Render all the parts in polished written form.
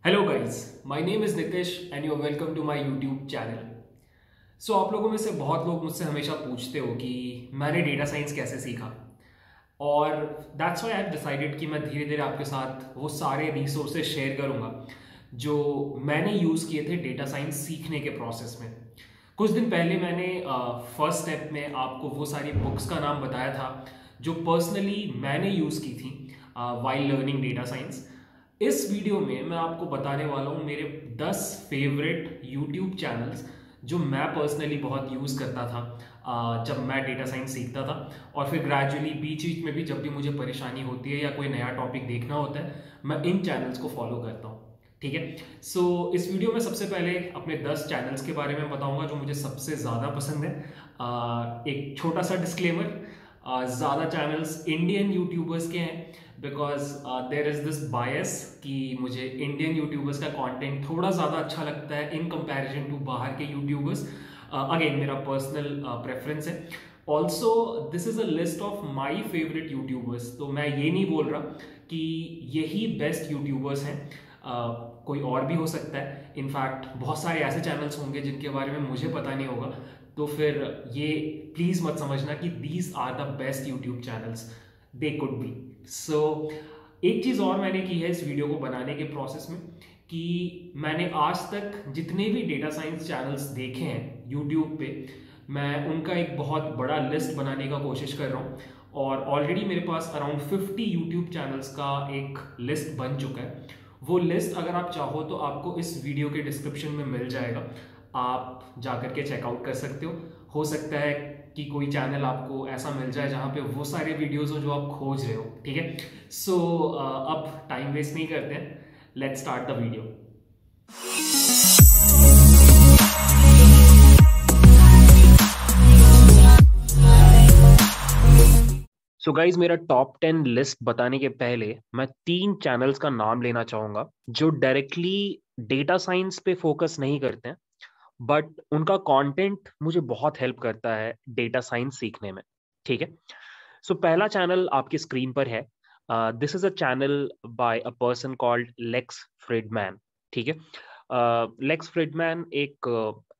Hello guys, my name is Nitish and you are welcome to my YouTube channel. So आप लोगों में से बहुत लोग मुझसे हमेशा पूछते हो कि मैंने डेटा साइंस कैसे सीखा, और that's why I have decided कि मैं धीरे धीरे आपके साथ वो सारे रिसोर्सेज शेयर करूंगा जो मैंने यूज़ किए थे डेटा साइंस सीखने के प्रोसेस में। कुछ दिन पहले मैंने फर्स्ट स्टेप में आपको वो सारी बुक्स का नाम बताया था जो पर्सनली मैंने यूज़ की थी वाइल लर्निंग डेटा साइंस। इस वीडियो में मैं आपको बताने वाला हूँ मेरे 10 फेवरेट यूट्यूब चैनल्स जो मैं पर्सनली बहुत यूज़ करता था जब मैं डेटा साइंस सीखता था, और फिर ग्रेजुअली बीच बीच में भी जब भी मुझे परेशानी होती है या कोई नया टॉपिक देखना होता है मैं इन चैनल्स को फॉलो करता हूँ। ठीक है। सो इस वीडियो में सबसे पहले अपने 10 चैनल्स के बारे में बताऊंगा जो मुझे सबसे ज़्यादा पसंद है। एक छोटा सा डिस्क्लेमर, ज़्यादा चैनल्स इंडियन यूट्यूबर्स के हैं because there is this bias कि मुझे इंडियन यूट्यूबर्स का कंटेंट थोड़ा ज़्यादा अच्छा लगता है इन कंपैरिजन टू बाहर के यूट्यूबर्स। अगेन मेरा पर्सनल प्रेफरेंस है। Also this is a list of my favourite YouTubers, तो मैं ये नहीं बोल रहा कि यही बेस्ट यूट्यूबर्स हैं। कोई और भी हो सकता है, इनफैक्ट बहुत सारे ऐसे चैनल्स होंगे जिनके बारे में मुझे पता नहीं होगा, तो फिर ये प्लीज़ मत समझना कि these are the best YouTube channels, they could be. So एक चीज़ और मैंने की है इस वीडियो को बनाने के प्रोसेस में कि मैंने आज तक जितने भी डेटा साइंस चैनल्स देखे हैं यूट्यूब पे, मैं उनका एक बहुत बड़ा लिस्ट बनाने का कोशिश कर रहा हूँ, और ऑलरेडी मेरे पास अराउंड 50 यूट्यूब चैनल्स का एक लिस्ट बन चुका है। वो लिस्ट अगर आप चाहो तो आपको इस वीडियो के डिस्क्रिप्शन में मिल जाएगा, आप जाकर के चेकआउट कर सकते हो सकता है कि कोई चैनल आपको ऐसा मिल जाए जहाँ पे वो सारे वीडियोस हो जो आप खोज रहे हो। ठीक है। सो अब टाइम वेस्ट नहीं करते हैं, let's start the video. So guys, मेरा टॉप 10 लिस्ट बताने के पहले मैं 3 चैनल्स का नाम लेना चाहूंगा जो डायरेक्टली डेटा साइंस पे फोकस नहीं करते हैं, बट उनका कंटेंट मुझे बहुत हेल्प करता है डेटा साइंस सीखने में। ठीक है। सो पहला चैनल आपकी स्क्रीन पर है। This is a channel by a person called Lex Fridman. ठीक है। लेक्स फ्रिडमैन एक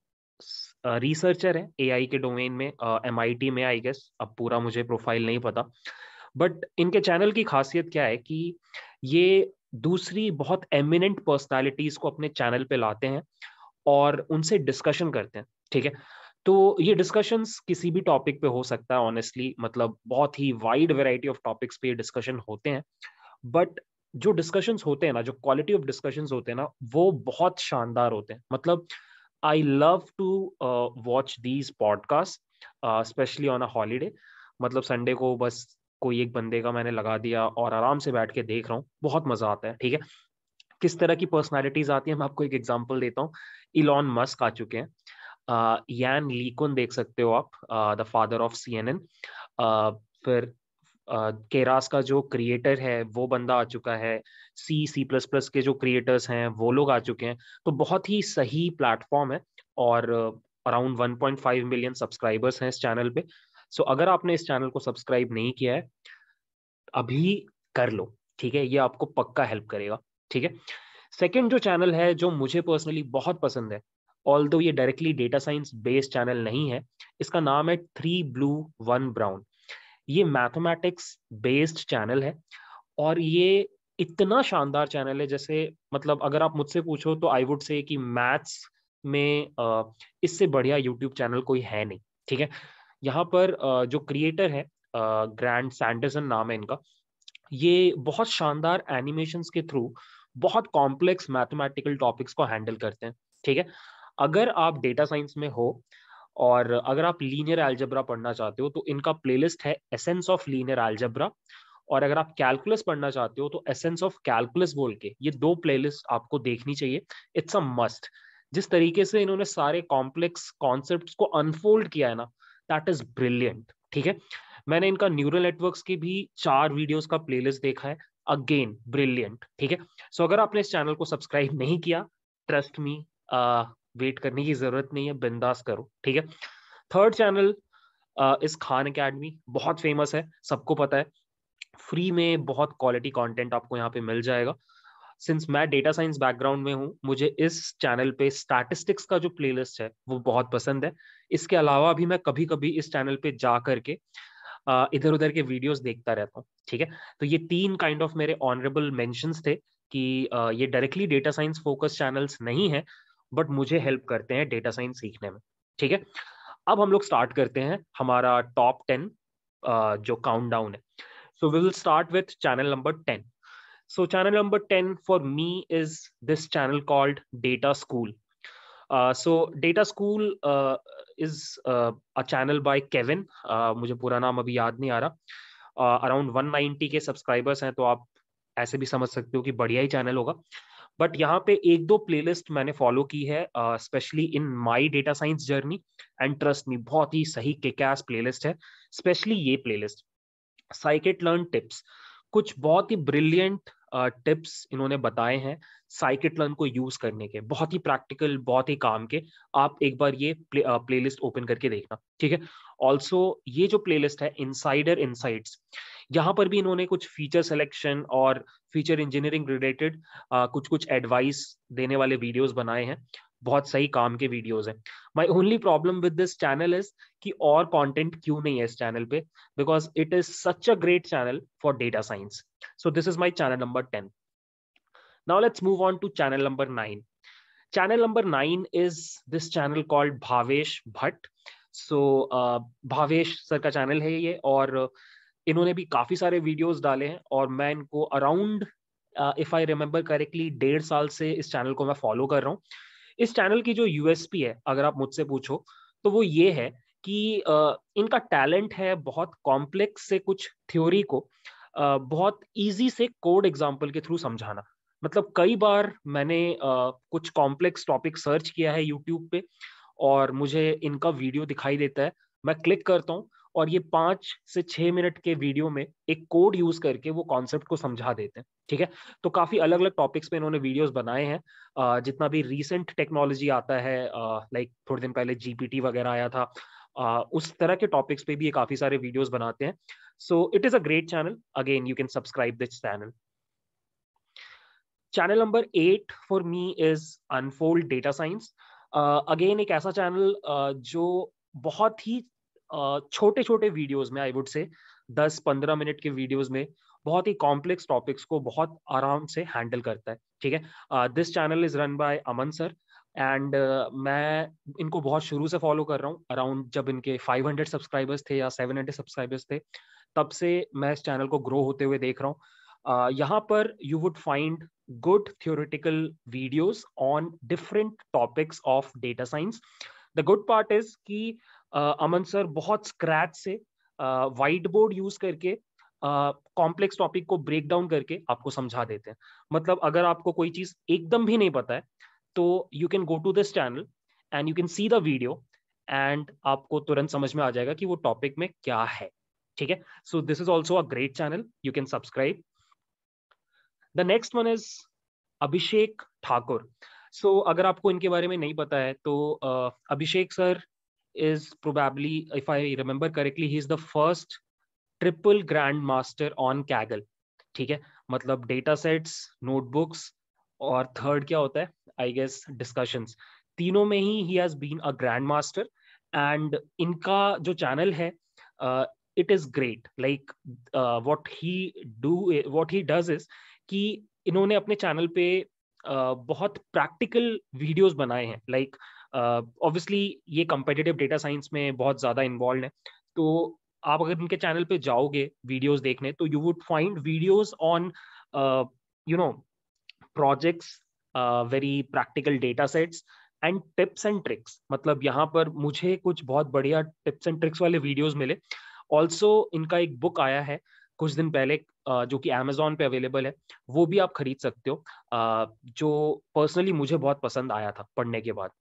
रिसर्चर है एआई के डोमेन में, एमआईटी में आई गेस, अब पूरा मुझे प्रोफाइल नहीं पता। बट इनके चैनल की खासियत क्या है कि ये दूसरी बहुत एमिनेंट पर्सनालिटीज को अपने चैनल पे लाते हैं और उनसे डिस्कशन करते हैं। ठीक है। तो ये डिस्कशंस किसी भी टॉपिक पे हो सकता है, ऑनेस्टली मतलब बहुत ही वाइड वैरायटी ऑफ टॉपिक्स पे ये डिस्कशन होते हैं। बट जो डिस्कशंस होते हैं ना, जो क्वालिटी ऑफ डिस्कशंस होते हैं ना, वो बहुत शानदार होते हैं। मतलब I love to watch these podcast specially on a holiday. मतलब संडे को बस कोई एक बंदे का मैंने लगा दिया और आराम से बैठ के देख रहा हूँ, बहुत मजा आता है। ठीक है। किस तरह की पर्सनालिटीज आती है, मैं आपको एक एग्जांपल देता हूँ। इलॉन मस्क आ चुके हैं, यान लीकुन देख सकते हो आप, द फादर ऑफ सीएनएन। फिर केरास का जो क्रिएटर है वो बंदा आ चुका है। सी प्लस प्लस के जो क्रिएटर्स हैं वो लोग आ चुके हैं। तो बहुत ही सही प्लेटफॉर्म है, और अराउंड 1.5 मिलियन सब्सक्राइबर्स हैं इस चैनल पे। सो अगर आपने इस चैनल को सब्सक्राइब नहीं किया है, अभी कर लो। ठीक है, ये आपको पक्का हेल्प करेगा। ठीक है। सेकंड जो चैनल है जो मुझे पर्सनली बहुत पसंद है, ऑल्दो ये directly data science based channel नहीं है, इसका नाम है 3 Blue 1 Brown। ये मैथमेटिक्स बेस्ड चैनल है, और ये इतना शानदार चैनल है, जैसे मतलब अगर आप मुझसे पूछो तो आई वुड से कि मैथ्स में इससे बढ़िया यूट्यूब चैनल कोई है नहीं। ठीक है। यहाँ पर जो क्रिएटर है, ग्रैंड सैंडरसन नाम है इनका, ये बहुत शानदार एनिमेशंस के थ्रू बहुत कॉम्प्लेक्स मैथमेटिकल टॉपिक्स को हैंडल करते हैं। ठीक है। अगर आप डेटा साइंस में हो और अगर आप लीनियर अलजेब्रा पढ़ना चाहते हो तो इनका प्लेलिस्ट है एसेंस ऑफ लीनियर अलजेब्रा, और अगर आप कैलकुलस पढ़ना चाहते हो तो एसेंस ऑफ कैलकुलस बोल के ये 2 प्लेलिस्ट आपको देखनी चाहिए। It's a must. जिस तरीके से इन्होंने सारे कॉम्प्लेक्स कॉन्सेप्ट्स को अनफोल्ड किया है ना, दैट इज ब्रिलियंट। ठीक है। मैंने इनका न्यूरल नेटवर्क्स की भी 4 वीडियोस का प्लेलिस्ट देखा है, अगेन ब्रिलियंट। ठीक है। सो अगर आपने इस चैनल को सब्सक्राइब नहीं किया, ट्रस्ट मी, वेट करने की जरूरत नहीं है, बिंदास करो। ठीक है। थर्ड चैनल इस खान एकेडमी, बहुत फेमस है, सबको पता है। फ्री में बहुत क्वालिटी कंटेंट आपको यहाँ पे मिल जाएगा। सिंस मैं डेटा साइंस बैकग्राउंड में हूँ, मुझे इस चैनल पे स्टैटिस्टिक्स का जो प्लेलिस्ट है वो बहुत पसंद है। इसके अलावा भी मैं कभी कभी इस चैनल पे जा करके इधर उधर के वीडियोस देखता रहता हूँ। ठीक है, तो ये 3 काइंड ऑफ मेरे ऑनरेबल मेंशंस थे कि ये directly data science focus channels नहीं है, बट मुझे हेल्प करते हैं डेटा साइंस सीखने में। ठीक है, अब हम लोग स्टार्ट करते हैं हमारा टॉप 10 जो काउंटडाउन है। So we will start with channel number 10। So channel number 10 for me is this channel called Data School. So Data School is a channel by Kevin. मुझे पूरा नाम अभी याद नहीं आ रहा। अराउंड 190 के सब्सक्राइबर्स हैं, तो आप ऐसे भी समझ सकते हो कि बढ़िया ही चैनल होगा। बट यहाँ पे एक दो प्लेलिस्ट मैंने फॉलो की है, specially in my data science journey, and trust me बहुत ही सही किक-एस प्लेलिस्ट है। स्पेशली ये प्लेलिस्ट साइकिट लर्न टिप्स, कुछ बहुत ही ब्रिलियंट टिप्स इन्होंने बताए हैं साइकिट लर्न को यूज करने के, बहुत ही प्रैक्टिकल, बहुत ही काम के। आप एक बार ये प्लेलिस्ट ओपन करके देखना। ठीक है, ऑल्सो ये जो प्लेलिस्ट है इनसाइडर इनसाइट्स, यहाँ पर भी इन्होंने कुछ फीचर सिलेक्शन और फीचर इंजीनियरिंग रिलेटेड कुछ कुछ एडवाइस देने वाले वीडियोस बनाए हैं। बहुत सही काम के वीडियोस हैं। My only problem with this channel is कि और कंटेंट क्यों नहीं है इस चैनल पे, because it is such a great channel for data science. So this is my channel number 10. Now let's move on to channel number 9. Channel number 9 is this channel called Bhavesh Bhatt. So Bhavesh sir का channel है ये, और इन्होंने भी काफी सारे videos डाले हैं, और मैं इनको around if I remember correctly 1.5 साल से इस चैनल को मैं फॉलो कर रहा हूँ। इस चैनल की जो यूएसपी है, अगर आप मुझसे पूछो, तो वो ये है कि इनका टैलेंट है बहुत कॉम्प्लेक्स से कुछ थ्योरी को बहुत इजी से कोड एग्जाम्पल के थ्रू समझाना। मतलब कई बार मैंने कुछ कॉम्प्लेक्स टॉपिक सर्च किया है यूट्यूब पे, और मुझे इनका वीडियो दिखाई देता है, मैं क्लिक करता हूँ, और ये 5 से 6 मिनट के वीडियो में एक कोड यूज करके वो कॉन्सेप्ट को समझा देते हैं। ठीक है, तो काफी अलग अलग टॉपिक्स पे इन्होंने वीडियोस बनाए हैं। जितना भी रीसेंट टेक्नोलॉजी आता है, लाइक थोड़े दिन पहले जीपीटी वगैरह आया था, उस तरह के टॉपिक्स पे भी ये काफी सारे वीडियोस बनाते हैं। So it is a great channel, again you can subscribe this channel. Channel number 8 for me is unfold data science. Again एक ऐसा चैनल जो बहुत ही छोटे छोटे वीडियोस में, आई वुड से 10-15 मिनट के वीडियोस में बहुत ही कॉम्प्लेक्स टॉपिक्स को बहुत आराम से हैंडल करता है। ठीक है, this channel is run by Aman sir, and मैं इनको बहुत शुरू से फॉलो कर रहा हूँ। अराउंड जब इनके 500 सब्सक्राइबर्स थे या 700 सब्सक्राइबर्स थे, तब से मैं इस चैनल को ग्रो होते हुए देख रहा हूँ। यहाँ पर you would find good theoretical videos on different topics of data science. The good part is कि अमन सर बहुत स्क्रैच से व्हाइट बोर्ड यूज करके कॉम्प्लेक्स टॉपिक को ब्रेक डाउन करके आपको समझा देते हैं। मतलब अगर आपको कोई चीज एकदम भी नहीं पता है, तो you can go to this channel and you can see the video, and आपको तुरंत समझ में आ जाएगा कि वो टॉपिक में क्या है। ठीक है, so this is also a great channel, you can subscribe. The next one is Abhishek Thakur. सो अगर आपको इनके बारे में नहीं पता है, तो Abhishek sir is probably, if I remember correctly, he is the first triple grand master on Kaggle. ठीक है, मतलब डेटा सेट्स, नोटबुक्स, और थर्ड क्या होता है, आई गेस डिस्कशंस, तीनों में ही has been a grand master. And इनका जो चैनल है, it is great. Like what he does is कि इन्होंने अपने चैनल पे बहुत प्रैक्टिकल वीडियोस बनाए हैं। लाइक ऑब्वियसली ये कंपेटिटिव डेटा साइंस में बहुत ज्यादा इन्वॉल्व है, तो आप अगर इनके चैनल पे जाओगे वीडियोस देखने, तो you would find videos on you know projects, very practical data sets and tips and tricks. मतलब यहाँ पर मुझे कुछ बहुत बढ़िया टिप्स एंड ट्रिक्स वाले वीडियोस मिले। ऑल्सो इनका एक बुक आया है कुछ दिन पहले, जो कि Amazon पे अवेलेबल है, वो भी आप खरीद सकते हो, जो पर्सनली मुझे बहुत पसंद आया था पढ़ने के बाद।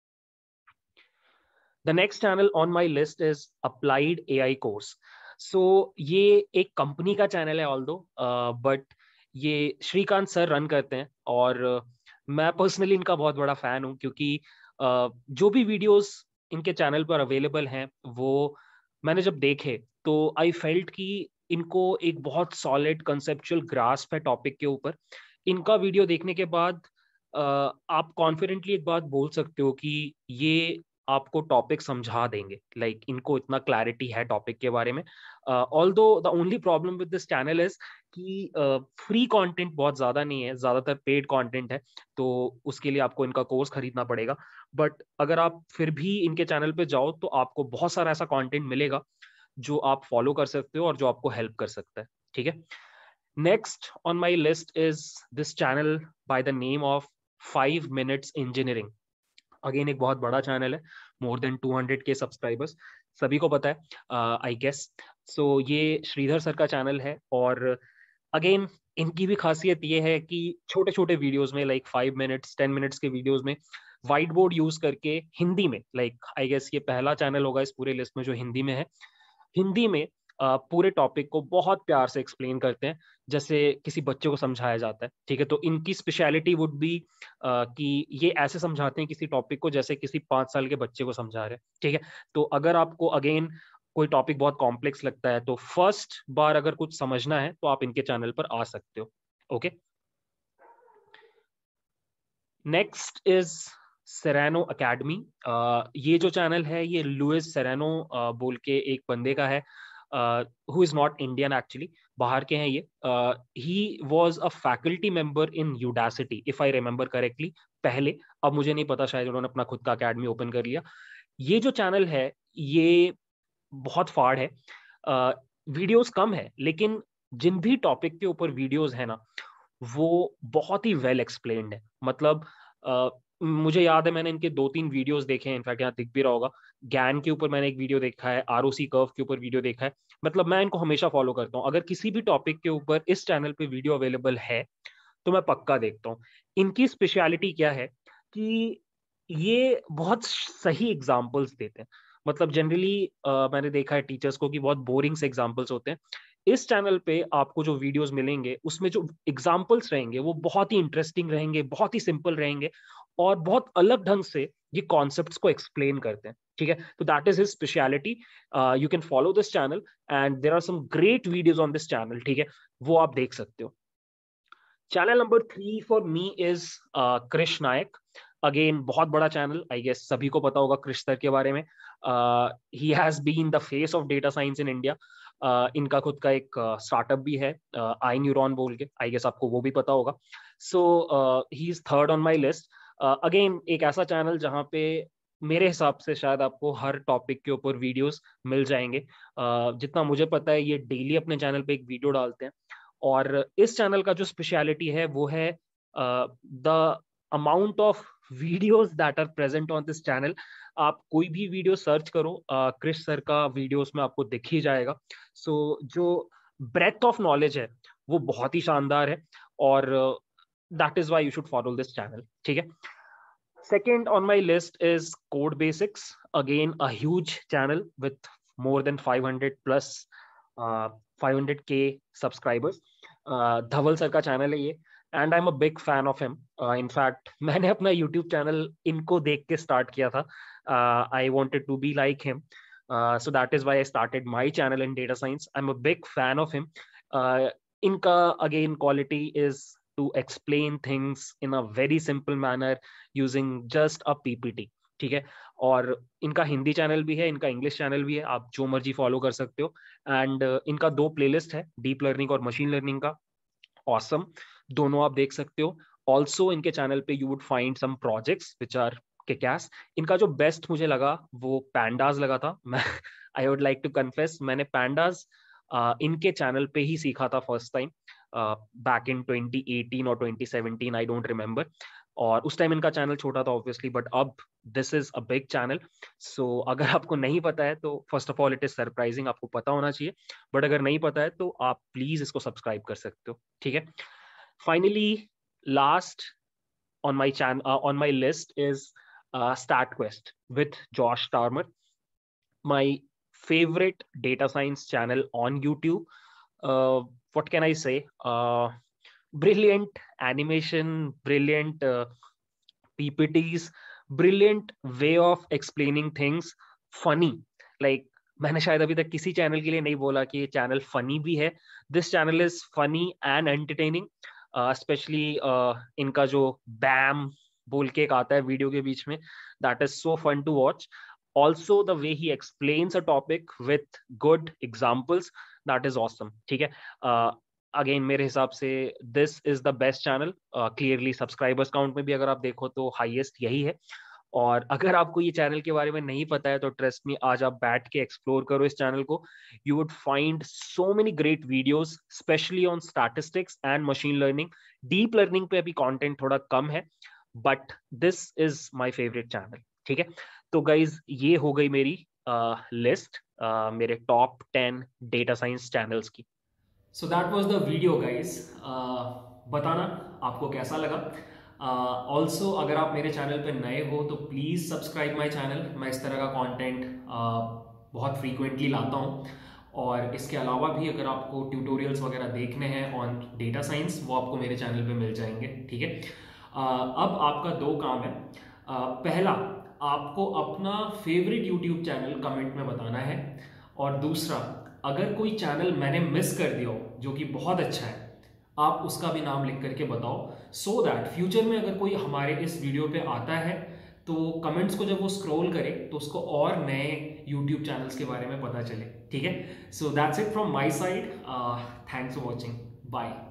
The next channel on my list is applied AI course. सो ये एक कंपनी का चैनल है ऑल्दो, बट ये श्रीकांत सर रन करते हैं, और मैं पर्सनली इनका बहुत बड़ा फैन हूँ, क्योंकि जो भी वीडियोस इनके चैनल पर अवेलेबल हैं, वो मैंने जब देखे तो आई फेल्ट कि इनको एक बहुत सॉलिड कंसेप्चुअल ग्रास्प है टॉपिक के ऊपर, इनका वीडियो देखने के बाद आप कॉन्फिडेंटली एक बात बोल सकते हो कि ये आपको टॉपिक समझा देंगे, लाइक इनको इतना क्लैरिटी है टॉपिक के बारे में। Although the only problem with this channel is कि फ्री कंटेंट बहुत ज्यादा नहीं है, ज्यादातर पेड कंटेंट है, तो उसके लिए आपको इनका कोर्स खरीदना पड़ेगा। बट अगर आप फिर भी इनके चैनल पे जाओ तो आपको बहुत सारा ऐसा कंटेंट मिलेगा जो आप फॉलो कर सकते हो और जो आपको हेल्प कर सकता है। ठीक है, next on my list is this channel by the name of 5 minutes engineering. Again एक बहुत बड़ा चैनल है, मोर देन 200K सब्सक्राइबर्स, सभी को पता है आई गेस। सो ये श्रीधर सर का चैनल है, और अगेन इनकी भी खासियत ये है कि छोटे छोटे वीडियोस में, लाइक 5 minutes 10 minutes के वीडियोस में व्हाइट बोर्ड यूज करके हिंदी में, लाइक आई गेस ये पहला चैनल होगा इस पूरे लिस्ट में जो हिंदी में है, हिंदी में पूरे टॉपिक को बहुत प्यार से एक्सप्लेन करते हैं, जैसे किसी बच्चे को समझाया जाता है। ठीक है, तो इनकी स्पेशलिटी वुड बी कि ये ऐसे समझाते हैं किसी टॉपिक को जैसे किसी 5 साल के बच्चे को समझा रहे हैं। ठीक है, तो अगर आपको अगेन कोई टॉपिक बहुत कॉम्प्लेक्स लगता है तो फर्स्ट बार अगर कुछ समझना है तो आप इनके चैनल पर आ सकते हो। Okay, next is Serrano Academy. ये जो चैनल है ये लुइस सेरेनो बोल के एक बंदे का है, who is not Indian actually, बाहर के हैं ये। He was a faculty member in Udacity if I remember correctly पहले, अब मुझे नहीं पता, शायद उन्होंने अपना खुद का अकेडमी ओपन कर लिया। ये जो चैनल है ये बहुत फाड़ है, वीडियोस कम है, लेकिन जिन भी टॉपिक के ऊपर वीडियोस है ना वो बहुत ही वेल एक्सप्लेन्ड है। मतलब मुझे याद है मैंने इनके 2-3 वीडियोस देखे हैं, इनफैक्ट यहाँ दिख भी रहा होगा, गैन के ऊपर मैंने एक वीडियो देखा है, आरओसी कर्व के ऊपर वीडियो देखा है। मतलब मैं इनको हमेशा फॉलो करता हूँ, अगर किसी भी टॉपिक के ऊपर इस चैनल पे वीडियो अवेलेबल है तो मैं पक्का देखता हूँ। इनकी स्पेशलिटी क्या है कि ये बहुत सही एग्जाम्पल्स देते हैं। मतलब जनरली मैंने देखा है टीचर्स को कि बहुत बोरिंग से एग्जाम्पल्स होते हैं, इस चैनल पे आपको जो वीडियोस मिलेंगे उसमें जो एग्जाम्पल्स रहेंगे वो बहुत ही इंटरेस्टिंग रहेंगे, बहुत ही सिंपल रहेंगे, और बहुत अलग ढंग से ये कॉन्सेप्ट्स को एक्सप्लेन करते हैं। ठीक है, तो that is his speciality. You can follow this channel and there are some great videos on this channel. ठीक है, वो आप देख सकते हो। Channel number 3 for me is Krish Naik. Again बहुत बड़ा चैनल, आई गेस सभी को पता होगा कृष सर के बारे में। ही has been the face of data science in India. इनका खुद का एक स्टार्टअप भी है, आई न्यूरॉन बोल के, आई गेस आपको वो भी पता होगा। So he is third on my list. Again एक ऐसा चैनल जहाँ पे मेरे हिसाब से शायद आपको हर टॉपिक के ऊपर वीडियोस मिल जाएंगे। जितना मुझे पता है ये डेली अपने चैनल पे एक वीडियो डालते हैं, और इस चैनल का जो स्पेशलिटी है वो है the amount of videos that are present on this channel. आप कोई भी वीडियो सर्च करो क्रिश सर का वीडियो उसमें आपको दिख ही जाएगा। सो जो ब्रेथ ऑफ नॉलेज है वो बहुत ही शानदार है, और that is why you should follow this channel. ठीक है, second on my list is Code Basics. Again, a huge channel with more than 500 plus 500K subscribers. Dhaval sir का चैनल है ये, and I am a big fan of him. In fact मैंने अपना YouTube channel इनको देख के स्टार्ट किया था। I wanted to be like him, so that is why I started my channel in data science. I am a big fan of him. इनका again quality is to explain things in a very simple manner using just a PPT. ठीक है, और इनका Hindi channel भी है, इनका English channel भी है, आप जो मर्जी फॉलो कर सकते हो। एंड इनका 2 प्लेलिस्ट है, डीप लर्निंग और मशीन लर्निंग का, ऑसम, दोनों आप देख सकते हो। ऑल्सो इनके चैनल पे you would find some projects which are kickass. इनका जो बेस्ट मुझे लगा वो पैंडाज लगा था। मैं I would like to confess, मैंने पैंडाज इनके चैनल पे ही सीखा था फर्स्ट टाइम, बैक इन 2018 और 2017, आई डोंट रिमेम्बर। और उस टाइम इनका चैनल छोटा था ऑब्वियसली, बट अब this is a big channel. So अगर आपको नहीं पता है तो first of all it is surprising, आपको पता होना चाहिए, बट अगर नहीं पता है तो आप प्लीज इसको सब्सक्राइब कर सकते हो। ठीक है, finally last on my on my list is StatQuest with Josh Tarmer, my favorite data science channel on YouTube. What can I say? Brilliant animation, brilliant PPTs, brilliant way of explaining things, funny. Like मैंने शायद अभी तक किसी channel के लिए नहीं बोला कि ये चैनल फनी भी है। This channel is funny and entertaining. Specially इनका जो बैम बोल के एक आता है वीडियो के बीच में, that is so fun to watch. Also the way he explains a topic with good examples, that is awesome. ठीक है, अगेन मेरे हिसाब से this is the best channel. Clearly subscribers count में भी अगर आप देखो तो हाईएस्ट यही है. और अगर आपको ये चैनल के बारे में नहीं पता है तो ट्रस्ट मी, आज आप बैठ के एक्सप्लोर करो इस चैनल को. You would find so many great videos, specially on statistics and machine learning. Deep learning पे अभी कंटेंट थोड़ा कम है, but this is my favourite channel. ठीक है, तो गाइज ये हो गई मेरी लिस्ट मेरे टॉप 10 डेटा साइंस चैनल्स की. So that was the video guys. बताना आपको कैसा लगा. ऑल्सो अगर आप मेरे चैनल पे नए हो तो प्लीज़ सब्सक्राइब माई चैनल. मैं इस तरह का कंटेंट बहुत फ्रीक्वेंटली लाता हूँ. और इसके अलावा भी अगर आपको ट्यूटोरियल्स वगैरह देखने हैं ऑन डेटा साइंस, वो आपको मेरे चैनल पे मिल जाएंगे. ठीक है, अब आपका दो काम है. पहला, आपको अपना फेवरेट यूट्यूब चैनल कमेंट में बताना है. और दूसरा, अगर कोई चैनल मैंने मिस कर दिया हो जो कि बहुत अच्छा है, आप उसका भी नाम लिख करके बताओ, सो दैट फ्यूचर में अगर कोई हमारे इस वीडियो पे आता है तो कमेंट्स को जब वो स्क्रॉल करे तो उसको और नए यूट्यूब चैनल्स के बारे में पता चले. ठीक है, so that's it from my side. Thanks for watching. Bye.